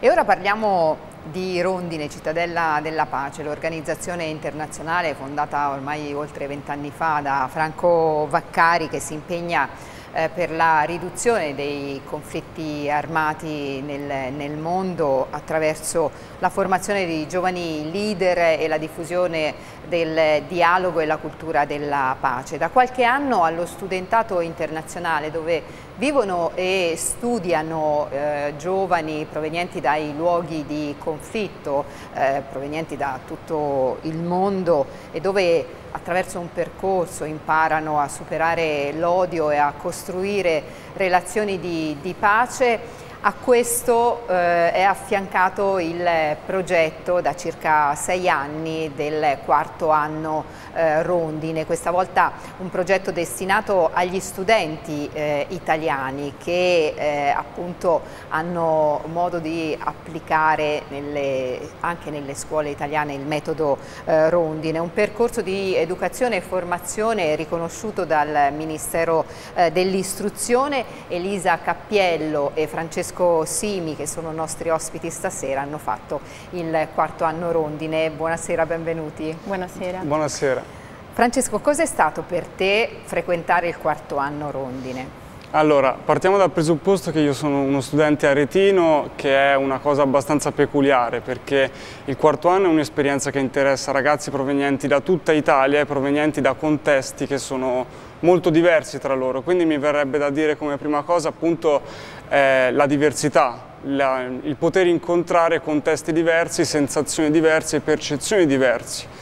E ora parliamo di Rondine, Cittadella della Pace, l'organizzazione internazionale fondata ormai oltre 20 anni fa da Franco Vaccari, che si impegna per la riduzione dei conflitti armati nel mondo attraverso la formazione di giovani leader e la diffusione del dialogo e la cultura della pace. Da qualche anno allo studentato internazionale, dove vivono e studiano giovani provenienti dai luoghi di conflitto, provenienti da tutto il mondo, e dove attraverso un percorso imparano a superare l'odio e a costruire relazioni di pace. A questo è affiancato il progetto da circa 6 anni del quarto anno Rondine, questa volta un progetto destinato agli studenti italiani che appunto hanno modo di applicare anche nelle scuole italiane il metodo Rondine, un percorso di educazione e formazione riconosciuto dal Ministero dell'Istruzione. Elisa Cappiello e Francesco Simi, che sono nostri ospiti stasera, hanno fatto il quarto anno Rondine. Buonasera, benvenuti. Buonasera. Buonasera. Francesco, cos'è stato per te frequentare il quarto anno Rondine? Allora, partiamo dal presupposto che io sono uno studente aretino, che è una cosa abbastanza peculiare, perché il quarto anno è un'esperienza che interessa ragazzi provenienti da tutta Italia e provenienti da contesti che sono molto diversi tra loro, quindi mi verrebbe da dire come prima cosa appunto la diversità, il poter incontrare contesti diversi, sensazioni diverse e percezioni diverse.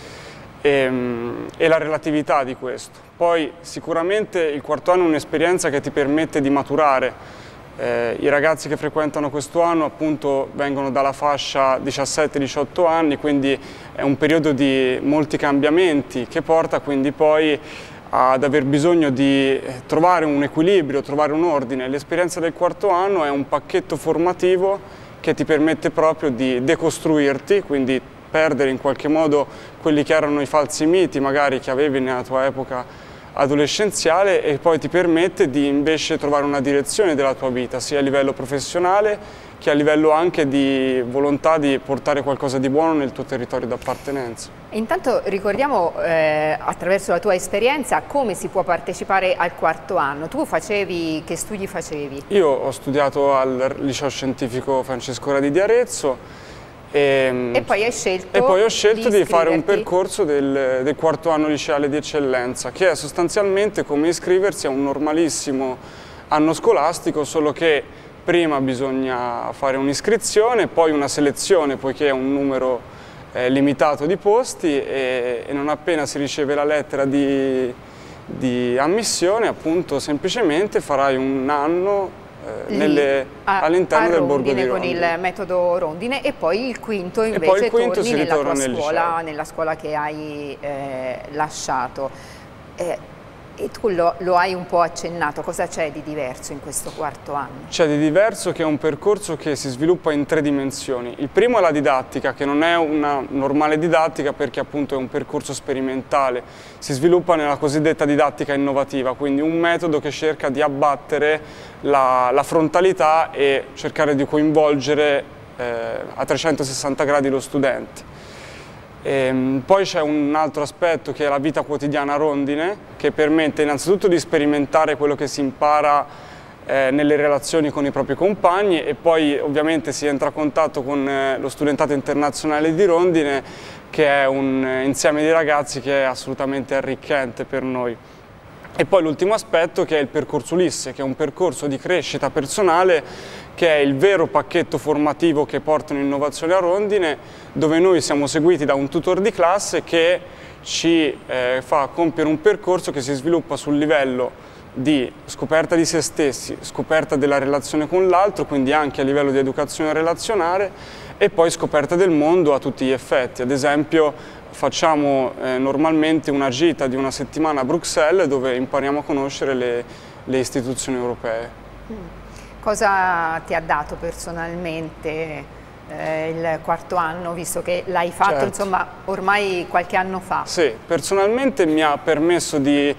E la relatività di questo. Poi sicuramente il quarto anno è un'esperienza che ti permette di maturare. I ragazzi che frequentano questo anno appunto vengono dalla fascia 17-18 anni, quindi è un periodo di molti cambiamenti che porta quindi poi ad aver bisogno di trovare un equilibrio, trovare un ordine. L'esperienza del quarto anno è un pacchetto formativo che ti permette proprio di decostruirti, quindi perdere in qualche modo quelli che erano i falsi miti magari che avevi nella tua epoca adolescenziale, e poi ti permette di invece trovare una direzione della tua vita, sia a livello professionale che a livello anche di volontà di portare qualcosa di buono nel tuo territorio d'appartenenza. Intanto ricordiamo attraverso la tua esperienza come si può partecipare al quarto anno. Tu che studi facevi? Io ho studiato al Liceo Scientifico Francesco Radi di Arezzo. E poi hai scelto, ho scelto di fare un percorso del quarto anno liceale di eccellenza, che è sostanzialmente come iscriversi a un normalissimo anno scolastico, solo che prima bisogna fare un'iscrizione, poi una selezione, poiché è un numero limitato di posti, e non appena si riceve la lettera di ammissione, appunto semplicemente farai un anno all'interno del borgo di Rondine con il metodo Rondine, e poi il quinto invece torni nella tua scuola, nella scuola che hai lasciato. E tu lo hai un po' accennato, cosa c'è di diverso in questo quarto anno? C'è di diverso che è un percorso che si sviluppa in 3 dimensioni. Il primo è la didattica, che non è una normale didattica perché appunto è un percorso sperimentale. Si sviluppa nella cosiddetta didattica innovativa, quindi un metodo che cerca di abbattere la frontalità e cercare di coinvolgere a 360 gradi lo studente. Poi c'è un altro aspetto che è la vita quotidiana a Rondine, che permette innanzitutto di sperimentare quello che si impara nelle relazioni con i propri compagni, e poi ovviamente si entra a contatto con lo studentato internazionale di Rondine, che è un insieme di ragazzi che è assolutamente arricchente per noi. E poi l'ultimo aspetto, che è il percorso Ulisse, che è un percorso di crescita personale, che è il vero pacchetto formativo che porta un'innovazione a Rondine, dove noi siamo seguiti da un tutor di classe che ci fa compiere un percorso che si sviluppa sul livello di scoperta di se stessi, scoperta della relazione con l'altro, quindi anche a livello di educazione relazionale, e poi scoperta del mondo a tutti gli effetti. Ad esempio facciamo normalmente una gita di una settimana a Bruxelles, dove impariamo a conoscere le istituzioni europee. Cosa ti ha dato personalmente il quarto anno, visto che l'hai fatto, certo, insomma, ormai qualche anno fa? Sì, personalmente mi ha permesso di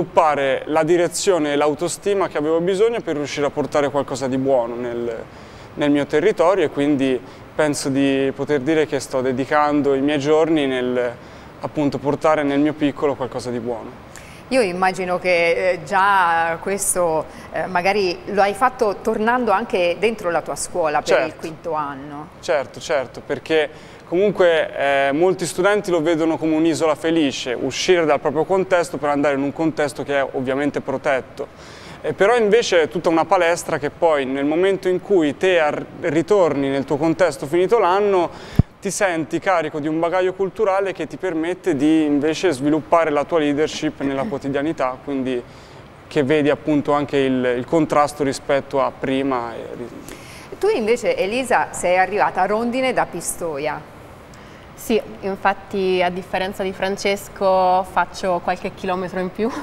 sviluppare la direzione e l'autostima che avevo bisogno per riuscire a portare qualcosa di buono nel mio territorio, e quindi penso di poter dire che sto dedicando i miei giorni nel appunto portare nel mio piccolo qualcosa di buono. Io immagino che già questo magari lo hai fatto tornando anche dentro la tua scuola per il quinto anno. Certo, perché comunque molti studenti lo vedono come un'isola felice, uscire dal proprio contesto per andare in un contesto che è ovviamente protetto. Però invece è tutta una palestra che poi nel momento in cui te ritorni nel tuo contesto finito l'anno, ti senti carico di un bagaglio culturale che ti permette di invece sviluppare la tua leadership nella quotidianità, quindi che vedi appunto anche il contrasto rispetto a prima. Tu invece, Elisa, sei arrivata a Rondine da Pistoia. Sì, infatti a differenza di Francesco faccio qualche chilometro in più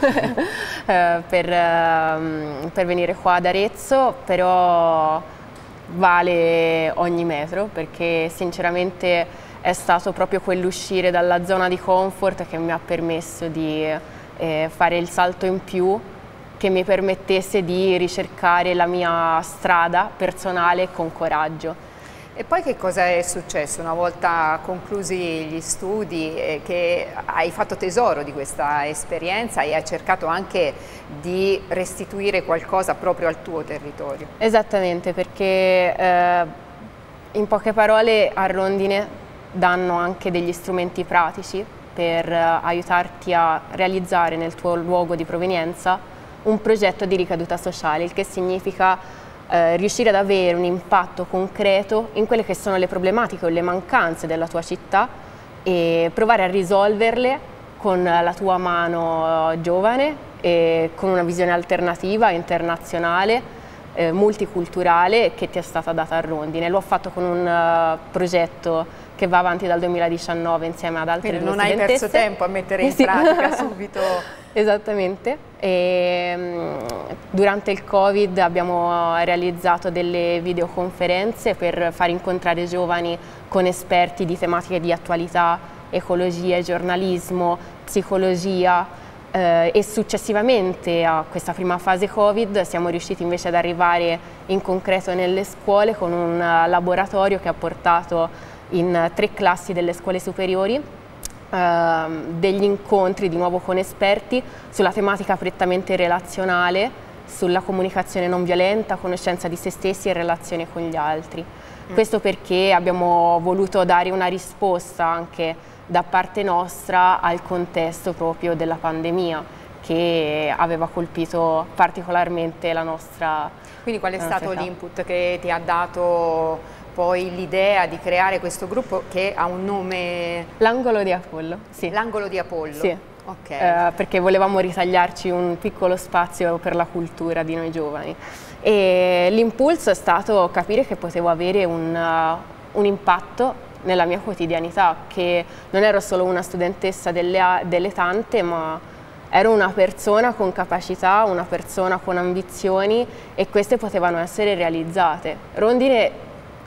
per venire qua ad Arezzo, però vale ogni metro, perché sinceramente è stato proprio quell'uscire dalla zona di comfort che mi ha permesso di fare il salto in più, che mi permettesse di ricercare la mia strada personale con coraggio. E poi che cosa è successo una volta conclusi gli studi, che hai fatto tesoro di questa esperienza e hai cercato anche di restituire qualcosa proprio al tuo territorio? Esattamente, perché in poche parole a Rondine danno anche degli strumenti pratici per aiutarti a realizzare nel tuo luogo di provenienza un progetto di ricaduta sociale, il che significa riuscire ad avere un impatto concreto in quelle che sono le problematiche o le mancanze della tua città e provare a risolverle con la tua mano giovane e con una visione alternativa, internazionale, multiculturale che ti è stata data a Rondine. L'ho fatto con un progetto che va avanti dal 2019 insieme ad altre non hai perso tempo a mettere in pratica subito. Esattamente. Durante il Covid abbiamo realizzato delle videoconferenze per far incontrare giovani con esperti di tematiche di attualità, ecologia, giornalismo, psicologia, e successivamente a questa prima fase Covid siamo riusciti invece ad arrivare in concreto nelle scuole con un laboratorio che ha portato in 3 classi delle scuole superiori degli incontri di nuovo con esperti sulla tematica prettamente relazionale, sulla comunicazione non violenta, conoscenza di se stessi e relazione con gli altri. Questo perché abbiamo voluto dare una risposta anche da parte nostra al contesto proprio della pandemia che aveva colpito particolarmente la nostra. Quindi qual è stato l'input che ti ha dato poi l'idea di creare questo gruppo che ha un nome? L'Angolo di Apollo, sì. L'Angolo di Apollo? Sì. Okay. Perché volevamo ritagliarci un piccolo spazio per la cultura di noi giovani. E l'impulso è stato capire che potevo avere un impatto nella mia quotidianità, che non ero solo una studentessa delle tante, ma ero una persona con capacità, una persona con ambizioni e queste potevano essere realizzate. Rondine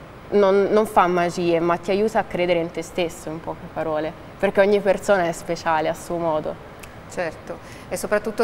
non fa magie, ma ti aiuta a credere in te stesso, in poche parole, perché ogni persona è speciale a suo modo. Certo, e soprattutto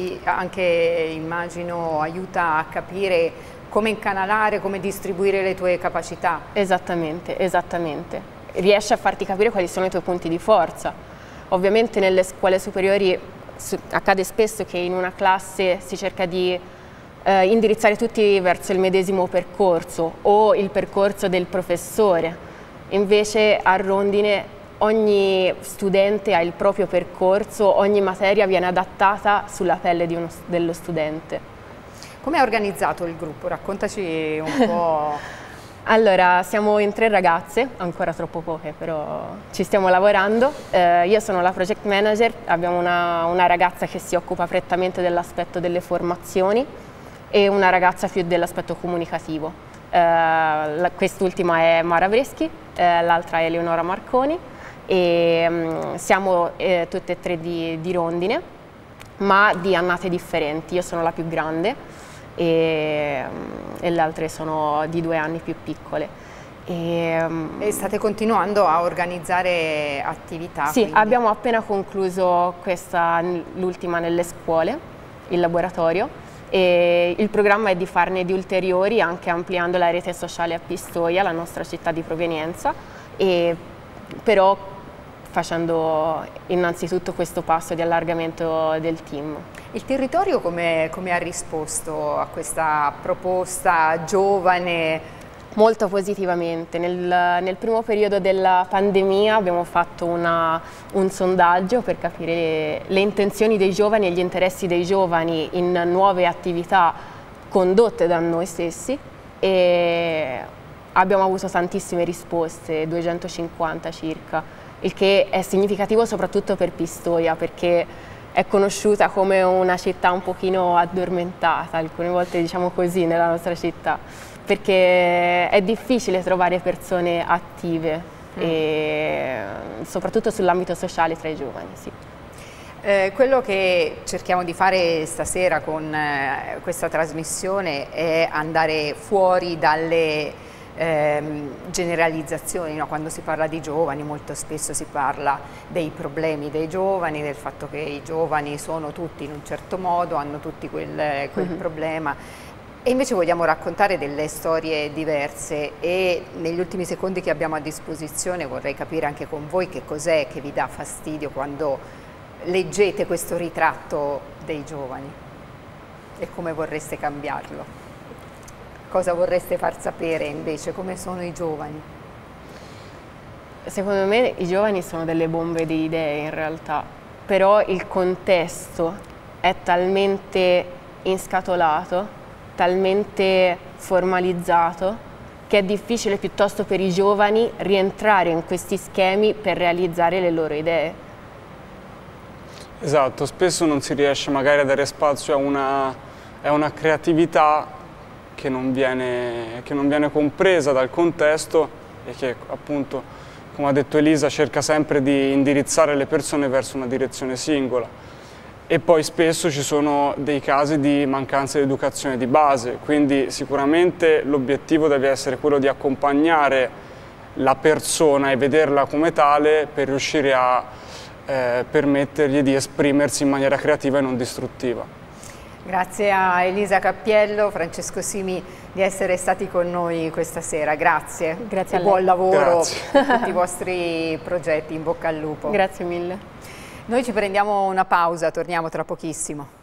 anche immagino aiuta a capire come incanalare, come distribuire le tue capacità. Esattamente, esattamente. Riesce a farti capire quali sono i tuoi punti di forza. Ovviamente nelle scuole superiori accade spesso che in una classe si cerca di indirizzare tutti verso il medesimo percorso o il percorso del professore. Invece a Rondine ogni studente ha il proprio percorso, ogni materia viene adattata sulla pelle dello studente. Come è organizzato il gruppo? Raccontaci un po'. Allora, siamo in 3 ragazze, ancora troppo poche, però ci stiamo lavorando. Io sono la project manager, abbiamo una ragazza che si occupa prettamente dell'aspetto delle formazioni e una ragazza più dell'aspetto comunicativo. Quest'ultima è Mara Breschi, l'altra è Eleonora Marconi e siamo tutte e 3 di Rondine, ma di annate differenti. Io sono la più grande e le altre sono di 2 anni più piccole. E state continuando a organizzare attività? Sì, quindi? Abbiamo appena concluso l'ultima nelle scuole, il laboratorio, e il programma è di farne di ulteriori anche ampliando la rete sociale a Pistoia, la nostra città di provenienza, e però facendo innanzitutto questo passo di allargamento del team. Il territorio come ha risposto a questa proposta giovane? Molto positivamente. Nel primo periodo della pandemia abbiamo fatto un sondaggio per capire le intenzioni dei giovani e gli interessi dei giovani in nuove attività condotte da noi stessi, e abbiamo avuto tantissime risposte, 250 circa, il che è significativo soprattutto per Pistoia, perché è conosciuta come una città un pochino addormentata, alcune volte diciamo così nella nostra città, perché è difficile trovare persone attive, e soprattutto sull'ambito sociale tra i giovani. Sì. Quello che cerchiamo di fare stasera con questa trasmissione è andare fuori dalle generalizzazioni, no? Quando si parla di giovani molto spesso si parla dei problemi dei giovani, del fatto che i giovani sono tutti in un certo modo, hanno tutti quel problema. E invece vogliamo raccontare delle storie diverse, e negli ultimi secondi che abbiamo a disposizione vorrei capire anche con voi che cos'è che vi dà fastidio quando leggete questo ritratto dei giovani e come vorreste cambiarlo. Cosa vorreste far sapere invece, come sono i giovani? Secondo me i giovani sono delle bombe di idee in realtà, però il contesto è talmente inscatolato, talmente formalizzato, che è difficile piuttosto per i giovani rientrare in questi schemi per realizzare le loro idee. Esatto, spesso non si riesce magari a dare spazio a una creatività che non viene compresa dal contesto, e che appunto, come ha detto Elisa, cerca sempre di indirizzare le persone verso una direzione singola. E poi spesso ci sono dei casi di mancanza di educazione di base, quindi sicuramente l'obiettivo deve essere quello di accompagnare la persona e vederla come tale per riuscire a permettergli di esprimersi in maniera creativa e non distruttiva. Grazie a Elisa Cappiello, Francesco Simi di essere stati con noi questa sera, grazie. Grazie a lei. lei. Buon lavoro Grazie. per tutti i vostri progetti, in bocca al lupo. Grazie mille. Noi ci prendiamo una pausa, torniamo tra pochissimo.